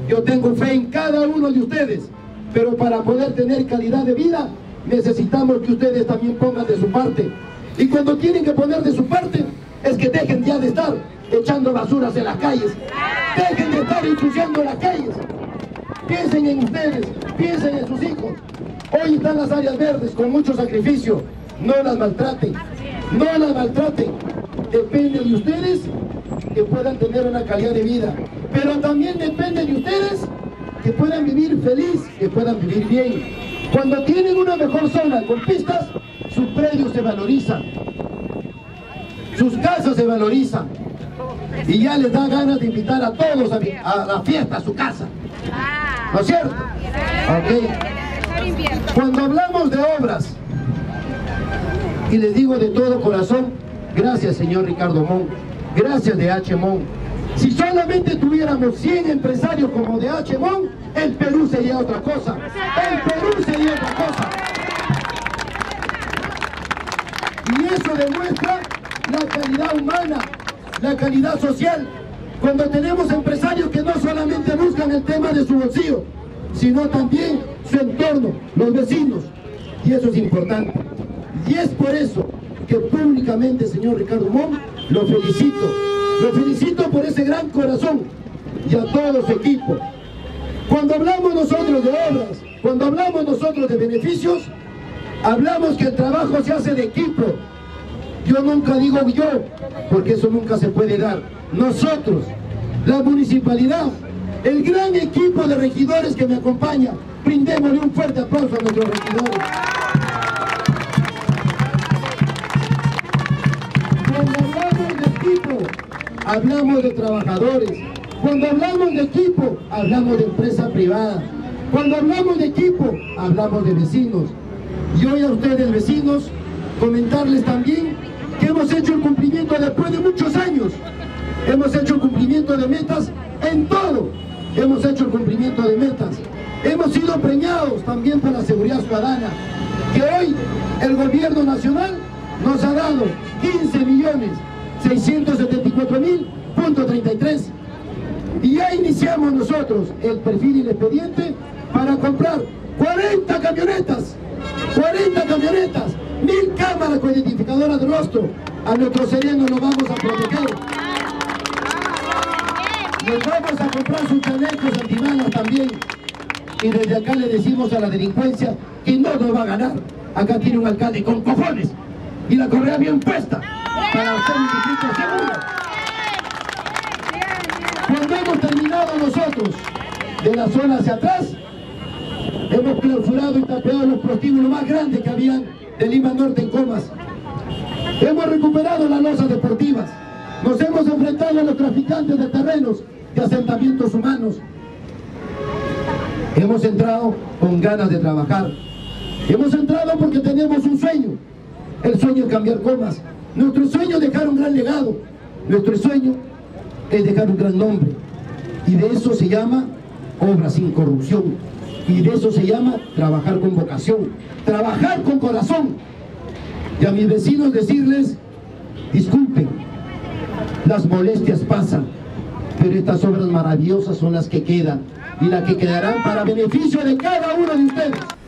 Yo tengo fe en cada uno de ustedes, pero para poder tener calidad de vida necesitamos que ustedes también pongan de su parte. Y cuando tienen que poner de su parte, es que dejen ya de estar echando basuras en las calles, dejen de estar ensuciando las calles. Piensen en ustedes, piensen en sus hijos. Hoy están las áreas verdes con mucho sacrificio. No las maltraten, no las maltraten. Depende de ustedes que puedan tener una calidad de vida, pero también depende de ustedes que puedan vivir feliz, que puedan vivir bien. Cuando tienen una mejor zona con pistas, sus predios se valorizan, sus casas se valorizan, y ya les da ganas de invitar a todos a la fiesta, a su casa. ¿No es cierto? Okay. Cuando hablamos de obras, y les digo de todo corazón, gracias señor Ricardo Mon, gracias DH Mon. Si solamente tuviéramos 100 empresarios como DH Mon, el Perú sería otra cosa. El Perú sería otra cosa. Y eso demuestra la calidad humana, la calidad social. Cuando tenemos empresarios que no solamente buscan el tema de su bolsillo, sino también su entorno, los vecinos. Y eso es importante. Y es por eso que públicamente, señor Ricardo Mon, lo felicito. Lo felicito por ese gran corazón y a todo su equipo. Cuando hablamos nosotros de obras, cuando hablamos nosotros de beneficios, hablamos que el trabajo se hace de equipo. Yo nunca digo yo, porque eso nunca se puede dar. Nosotros, la municipalidad, el gran equipo de regidores que me acompaña, brindémosle un fuerte aplauso a nuestros regidores. Cuando hablamos de equipo, hablamos de trabajadores. Cuando hablamos de equipo, hablamos de empresa privada. Cuando hablamos de equipo, hablamos de vecinos. Y hoy a ustedes, vecinos, comentarles también que hemos hecho el cumplimiento después de muchos años. Hemos hecho el cumplimiento de metas en todo. Hemos hecho el cumplimiento de metas. Hemos sido premiados también por la seguridad ciudadana, que hoy el gobierno nacional nos ha dado 15.674.000.33. Y ya iniciamos nosotros el perfil y el expediente para comprar 40 camionetas, 1.000 cámaras con identificadoras de rostro. A nuestros serenos nos vamos a proteger. Nos vamos a comprar sus chalecos antibalas también. Y desde acá le decimos a la delincuencia que no nos va a ganar. Acá tiene un alcalde con cojones y la correa bien puesta para hacer un distrito seguro. Cuando hemos terminado nosotros de la zona hacia atrás, hemos clausurado y tapeado los prostíbulos más grandes que habían de Lima Norte en Comas. Hemos recuperado las losas deportivas. Nos hemos enfrentado a los traficantes de terrenos, de asentamientos humanos. Hemos entrado con ganas de trabajar. Hemos entrado porque tenemos un sueño. El sueño es cambiar Comas. Nuestro sueño es dejar un gran legado. Nuestro sueño es dejar un gran nombre. Y de eso se llama obra sin corrupción. Y de eso se llama trabajar con vocación. Trabajar con corazón. Y a mis vecinos decirles, disculpen, las molestias pasan, pero estas obras maravillosas son las que quedan y las que quedarán para beneficio de cada uno de ustedes.